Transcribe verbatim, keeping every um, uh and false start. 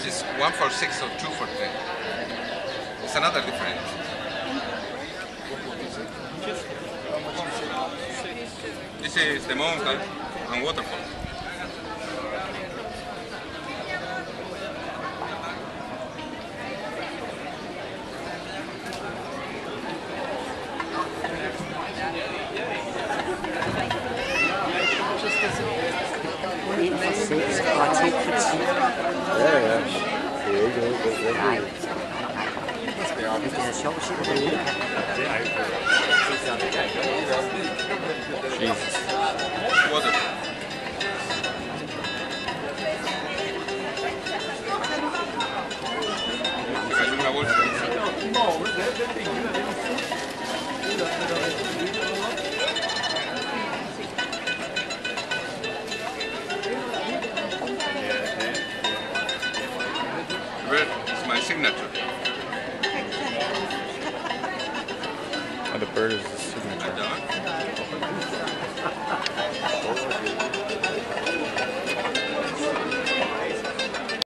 is one for six or two for ten. It's another difference. This is the mountain and waterfall. en for seks og to for ti. Ja, ja. Det er ikke noget, det er Nej. ikke. Hvis det er sjovt, så er det ikke. Jesus. Waterfall. Hay una bolsa. Red is my signature. And the bird is the signature. And, uh,